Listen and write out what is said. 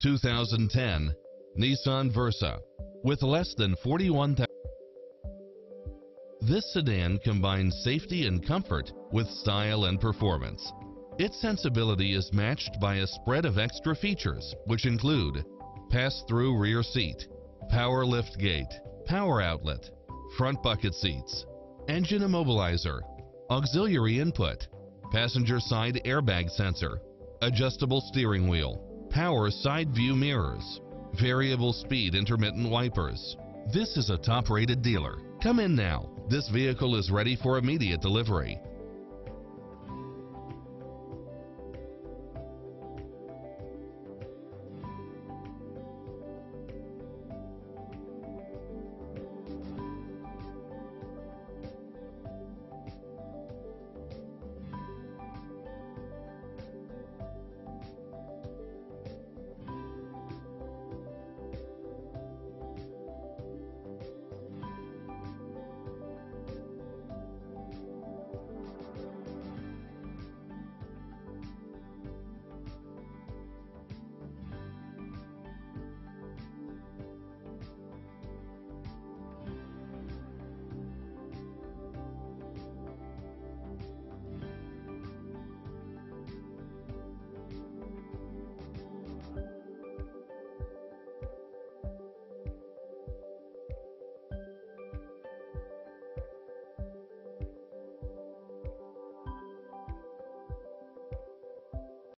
2010 Nissan Versa with less than 41,000. This sedan combines safety and comfort with style and performance. Its sensibility is matched by a spread of extra features, which include pass-through rear seat, power lift gate, power outlet, front bucket seats, engine immobilizer, auxiliary input, passenger side airbag sensor, adjustable steering wheel, power side view mirrors, variable speed intermittent wipers. This is a top-rated dealer. Come in now. This vehicle is ready for immediate delivery.